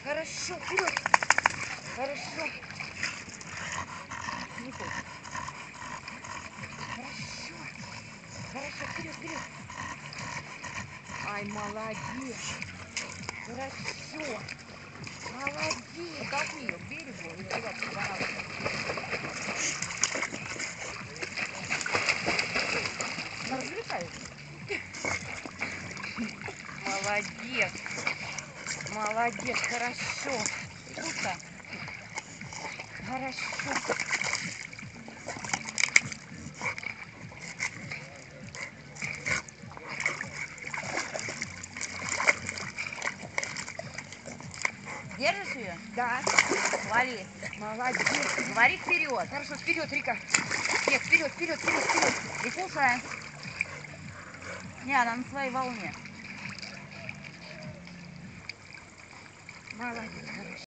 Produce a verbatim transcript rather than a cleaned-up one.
Хорошо, вперед. Хорошо. Нюхай. Хорошо. Хорошо, вперед, вперед. Ай, молодец. Хорошо. Молодец. Толкни ее к берегу и туда, куда надо. Она развлекается. Молодец. Молодец, хорошо. Вкусно. Хорошо. Держишь ее? Да. Лови. Молодец. Говори вперед. Хорошо, вперед, Рика. Нет, вперед, вперед, вперед, вперед. И слушай. Не, она на своей волне. Молодец, хорошо.